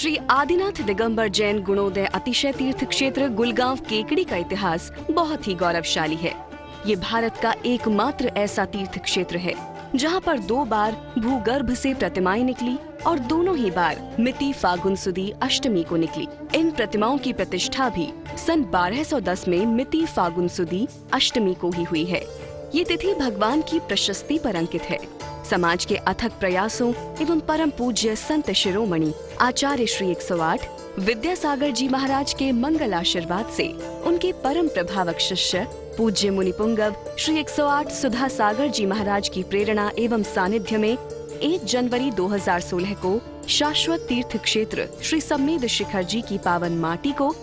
श्री आदिनाथ दिगंबर जैन गुणोदय अतिशय तीर्थ क्षेत्र गुलगांव केकड़ी का इतिहास बहुत ही गौरवशाली है। ये भारत का एकमात्र ऐसा तीर्थ क्षेत्र है जहां पर 2 बार भूगर्भ से प्रतिमाएं निकली और दोनों ही बार मिति फागुन सुदी अष्टमी को निकली। इन प्रतिमाओं की प्रतिष्ठा भी सन 1210 में मिति फागुन सुदी अष्टमी को ही हुई है। ये तिथि भगवान की प्रशस्ति पर अंकित है। समाज के अथक प्रयासों एवं परम पूज्य संत शिरोमणि आचार्य श्री 108 विद्यासागर जी महाराज के मंगल आशीर्वाद से उनके परम प्रभावक शिष्य पूज्य मुनि पुंगव श्री 108 सुधा सागर जी महाराज की प्रेरणा एवं सानिध्य में 1 जनवरी 2016 को शाश्वत तीर्थ क्षेत्र श्री सम्मेद शिखर जी की पावन माटी को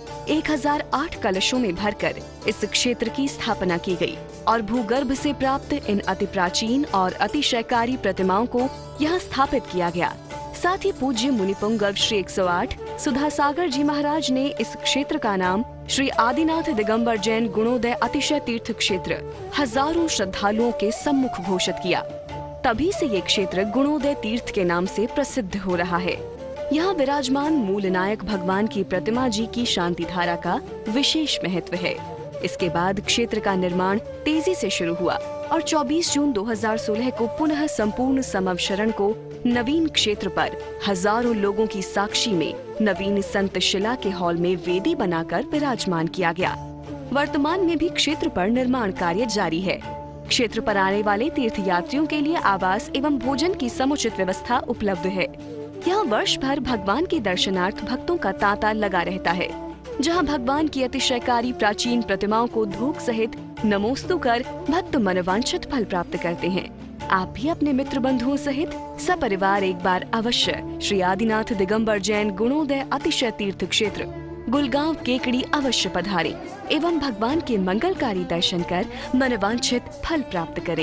1008 कलशों में भरकर इस क्षेत्र की स्थापना की गई और भूगर्भ से प्राप्त इन अति प्राचीन और अतिशयकारी प्रतिमाओं को यहाँ स्थापित किया गया। साथ ही पूज्य मुनि पुंगव श्री 108 सुधा सागर जी महाराज ने इस क्षेत्र का नाम श्री आदिनाथ दिगंबर जैन गुणोदय अतिशय तीर्थ क्षेत्र हजारों श्रद्धालुओं के सम्मुख घोषित किया। तभी से ये क्षेत्र गुणोदय तीर्थ के नाम से प्रसिद्ध हो रहा है। यहाँ विराजमान मूल नायक भगवान की प्रतिमा जी की शांति धारा का विशेष महत्व है। इसके बाद क्षेत्र का निर्माण तेजी से शुरू हुआ और 24 जून 2016 को पुनः संपूर्ण समवशरण को नवीन क्षेत्र पर हजारों लोगों की साक्षी में नवीन संत शिला के हॉल में वेदी बनाकर विराजमान किया गया। वर्तमान में भी क्षेत्र पर निर्माण कार्य जारी है। क्षेत्र पर आने वाले तीर्थ यात्रियों के लिए आवास एवं भोजन की समुचित व्यवस्था उपलब्ध है। यहाँ वर्ष भर भगवान के दर्शनार्थ भक्तों का तांता लगा रहता है, जहाँ भगवान की अतिशयकारी प्राचीन प्रतिमाओं को धूप सहित नमोस्तु कर भक्त मनवांछित फल प्राप्त करते हैं। आप भी अपने मित्र बंधुओं सहित सपरिवार एक बार अवश्य श्री आदिनाथ दिगंबर जैन गुणोदय अतिशय तीर्थ क्षेत्र गुलगांव केकड़ी अवश्य पधारें एवं भगवान के मंगलकारी दर्शन कर मनवांछित फल प्राप्त करें।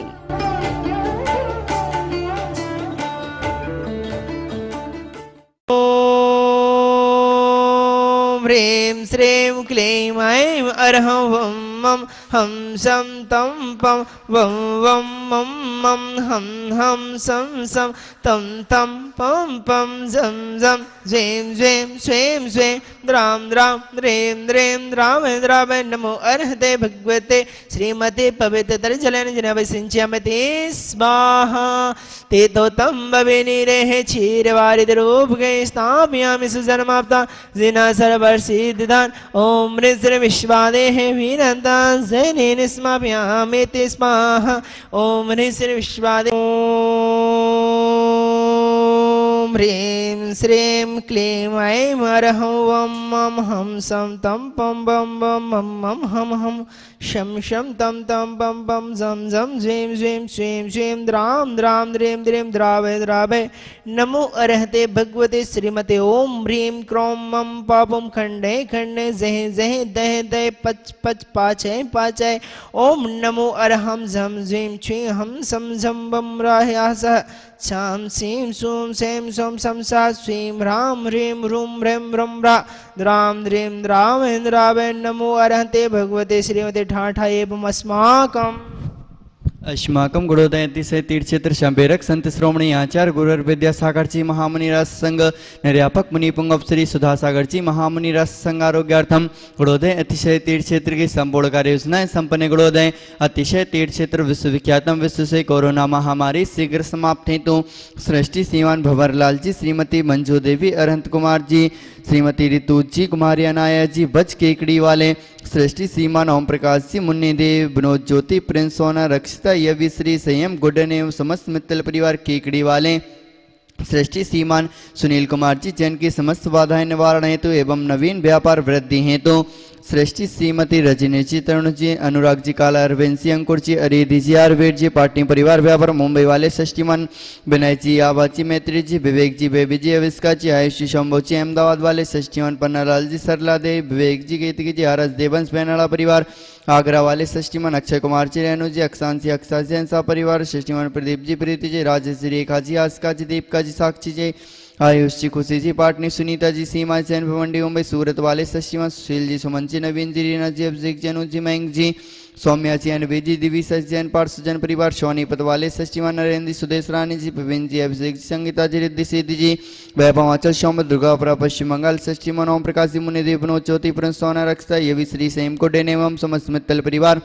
ह्रीं श्रीं क्लीं ऐं अरहं वं मं हं सं तं पं वं वं मं मं हं हं सं सं तं तं पं पं झं झं झें झें स्वें स्वें द्रां द्रां द्रें द्रें द्रावय द्रावय नमो अर्हते भगवते श्रीमते पवित्रतरजलेन जिनवसिंच्यमते स्वाहा ते तो तं भवेनिरेः क्षीरवारिधिरूपके स्थापयामि सुजन्माप्ता जिना सर्वसिद्धिदान ओम ऋद्र विश्वादेः वीरन्ता जैनेन स्मापयामि ते स्वाहा ओम ऋद्र विश्वादे ओम ह्रीं श्रीं क्लीं ऐं अरहं वं मं हं सं तं पं बं बं मं मं हं हं शं शं तं तं पं पं झं झं झें झें स्वें स्वें द्रां द्रां द्रें द्रें द्रावय द्रावय नमो अर्हते भगवते श्रीमते ओम ह्रीं क्रों मं पापं खंडे खंडे जय जय दय दय पच पच पाचय पाचय ओम नमो अर्हं झं झें छे हम सं झं बं राह्यासः छां सीं सूं सें सों सं सा स्वीं ह्रां ह्रीं ह्रूं ह्रीं ह्रं ह्रा द्रां द्रीं द्रावय द्रावय नमो अर्हते भगवते श्रीमते ठाठा एवं अस्माकं गुणोदय अतिशय तीर्थ क्षेत्र शंभेरक संत श्रोमणी आचार्य गुरुवर विद्यासागर जी महामुनि राज संघ निर्यापक मुनि पुंगव श्री सुधा सागर जी महामुनि राज संघ आरोग्यार्थम गुणोदय अतिशय तीर्थ क्षेत्र की संपूर्ण कार्य योजनाएं संपन्न गुणोदय अतिशय तीर्थ क्षेत्र विश्वविख्यातम विश्व से कोरोना महामारी शीघ्र समाप्त हेतु सृष्टि श्रीमान भंवरलाल जी श्रीमती मंजू देवी अरहंत कुमार जी श्रीमती ऋतु जी कुमारी अनाया जी बच केकड़ी वाले सृष्टि श्रीमान ओम प्रकाश जी मुन्नी देव विनोद ज्योति प्रिंस सोना रक्षिता यवि श्री संयम गुड्डन एवं समस्त मित्तल परिवार केकड़ी वाले सृष्टि श्रीमान सुनील कुमार जी जैन की समस्त बाधाएं निवारण हेतु एवं नवीन व्यापार वृद्धि हेतु सृष्टि श्रीमती रजनी जी तरुण जी अनुराग जी काला अरविंद जी अंकुर जी अरिधि जी आयुर्वेद जी पाटनी परिवार व्यापार मुंबई वाले षष्टिमन विनय जी आवाची मैत्री जी विवेक जी बेबी जी अविष्का जी आयुष जी शंभो जी अहमदाबाद वाले षष्टिमन पन्नालाल जी सरला देव विवेक जी गीतकी जी हरस देवंश बैनाला परिवार आगरा वाले षष्टिमन अक्षय कुमार जी रेणु जी अक्सांसी अक्सा जैन सा परिवार षष्टिमन प्रदीप जी प्रीति जी राजेश जी रेखा जी आस्का जी दीपका जी साक्षी जी आयुष जी खुशी जी पाटनी सुनीता जी सीमा जैन भिवंडी मुंबई सूरत वाले षष्टिमन सुशील जी सुमन जी नवीन जी रीना जी अभिषेक जी अनुज जी मयंक जी सौम्याची बेजी दिवी सच जैन पार्श्व जन परिवार सोनीपत वाले षष्ठीमान नरेंद्र सुदेश रानी जी प्रवीण जी अभिषेक जी संगीता जी रिद्धि सिद्धि जी वैभवाचल सोम दुर्गापुरा पश्चिम बंगाल षष्ठीमान ओम प्रकाश जी मुनि देव बनोद ज्योति प्रिंस सोना रक्षा ये भी श्री सेम को डेने एवं समस्त मित्तल परिवार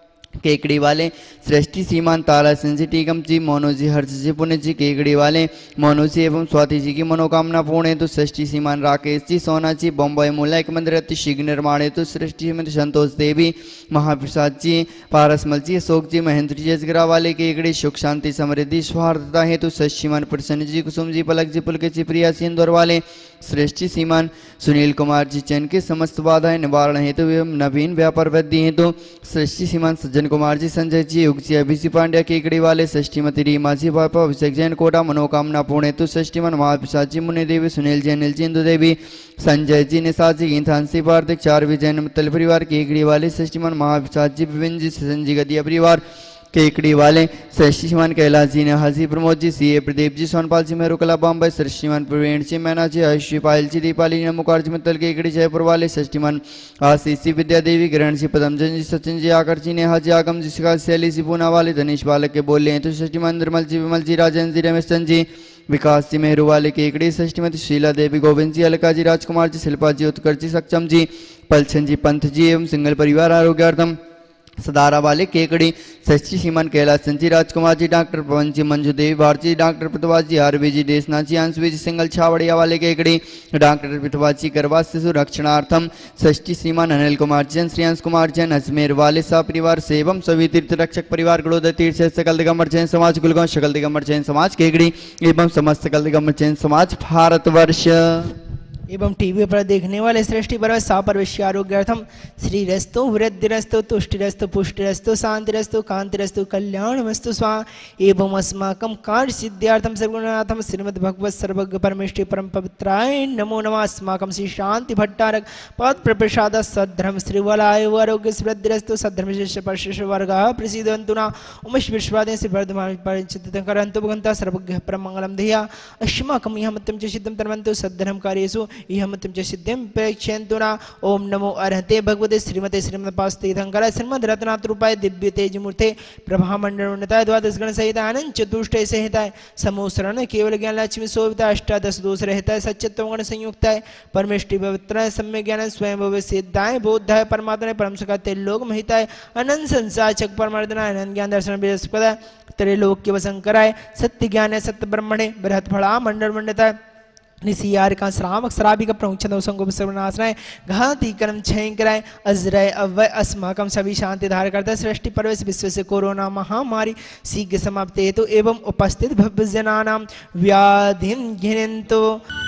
केकड़ी वाले सृष्टि सीमान तारा सिंह टीकम जी मोनू जी हर्ष जी पुण्य जी केकड़ी वाले मोनू जी एवं स्वाति जी की मनोकामना पूर्ण हेतु सृष्टि सीमान राकेश जी सोना जी बॉम्बे मूला एक मंदिर अति शीघ्र निर्माण हेतु सृष्टि में संतोष देवी महाप्रसाद जी पारसमल जी अशोक जी महेंद्र जी अजगरा वाले केकड़ी सुख शांति समृद्धि स्वार्थता हेतु सृष्टिमान प्रसन्न जी कुसुम जी पलक जी पुलक जी प्रिया सिंदौर वाले सृष्टि सीमान सुनील कुमार जी चैन के समस्त बाधाएं निवारण हेतु एवं नवीन व्यापार वृद्धि हेतु सृष्टि सीमान सज्जन कुमार जी संजय जी युग जी अभिषेक पांड्या केकड़ी वाले षष्ठीमती रीमा जी पापा अभिषेक जैन कोटा मनोकामना पूर्ण हेतु षष्ठीमान महाप्रसाद जी मुनि देवी सुनील जी अनिल जी इंदु देवी संजय जी निशा जी गीतांशी पार्थिक चार विजैन मित्तल परिवार केकड़ी वाले षष्ठीमान महाप्रसाद जी विभिन्न जी संजय गदिया परिवार केकड़ी वाले श्रीमान कैलाश जी ने हसी प्रमोद जी सी ए प्रदीप जी सोनपाल जी मेरुकला बॉम्बे श्रीमान प्रवीण जी मैना जी हर्षी पायल जी दीपाली मुखर्जी मित्तल केकड़ी जयपुर वाले श्रीमान आशीष जी विद्या देवी ग्रहण जी पदमजन जी सचिन जी आकर जी नेहा जी आगम जी शिखा शैली जी पूना वाले धनीश बालक के बोले हैं तो श्रीमान निर्मल जी विमल जी राजन जी रमेश चंद जी विकास जी मेहरू वाले केकड़ी षष्ठीमती शीला देवी गोविंद जी अलका जी राजकुमार जी शिल्पा जी उत्कर्ष जी सक्षम जी पलछन जी पंथ जी एवं सिंगल परिवार आरोग्यार्थम सदारा वाले केकड़ी षष्ठी सीमान कैलाश जी राजकुमार जी डॉक्टर पवन जी मंजू देवी भारती डाक्टर पृथ्वा जी आरवी जी देशनाथ जी अंशवी जी सिंगल छावड़िया वाले केकड़ी डॉक्टर पृथ्वा जी करवा शिशु रक्षणार्थम षष्ठी सीमान अनिल कुमार जैन श्रेयांश कुमार जैन अजमेर वाले परिवार से एवं सभी तीर्थ रक्षक परिवार गड़ोदर तीर्थ सकल दिगंबर जैन समाज गुलगांव सकल दिगंबर जैन समाज केकड़ी एवं समस्त सकल दिगंबर जैन समाज भारतवर्ष एवं टीवी पर देखने वाले सृष्टि पर सापर्वश्य आरोग्यार्थम श्री रस्तु वृद्धिरस्तु तुष्टिरस्तु पुष्टिरस्तु शांतिरस्तु कांतिरस्तु कल्याणमस्तु स्वा एवं अस्माकं कार्य सिद्ध्यार्थम सर्वगुणनाथम श्रीमद् भगवत सर्वज्ञ परमेष्टि परम पवित्राय नमो नमः अस्माकं श्री शांति भट्टारक पद प्रप्रसाद सद्धर्म श्रीवलाय आरोग्य वृद्धिरस्तु सद्धर्म शिष्य परशिष्य वर्गः प्रसीदन्तु न उमेश विश्वादे श्री वर्धमान परिचित करन्तु भगवन्तः सर्वज्ञ परम मंगलम धिया अस्माकं यमत्यं च सिद्धं तरवन्तु सद्धर्म कार्येषु इहमत्यं च सिद्धिं प्रेक्षयन्तु न ओम नमो अरहते भगवते श्रीमते श्रीमद्पास्तीर्थंकराय श्रीमद् रत्नातरूपाय दिव्य तेजमूर्ते प्रभामंडलोन्नताय द्वादश गण सहित आनंद चतुष्टय सहिताय समोसरण केवल ज्ञान लक्ष्मी शोभिता अष्टादश दोष रहताय सच्चित्तम गण संयुक्ताय परमेष्टि पवित्राय सम्यक ज्ञान स्वयं भव सिद्धाय बोधाय परमात्मने परम सकाते लोक महिताय अनंत संसार चक परमार्दनाय अनंत ज्ञान दर्शन बृहस्पदाय त्रैलोक्य वसंकराय सत्य ज्ञान सत्य ब्रह्मणे बृहत् फला मंडल मंडताय निसियार का श्रावक श्राविक प्रमुख संगोप सर्वनाशनाय घाती कर्म क्षय कराय अजरय अव्यय अस्माकं सभी शांति धार करता सृष्टि परवेश विश्व से कोरोना महामारी शीघ्र समाप्त हेतु एवं उपस्थित भव्य जनानां व्याधिं घिनन्तु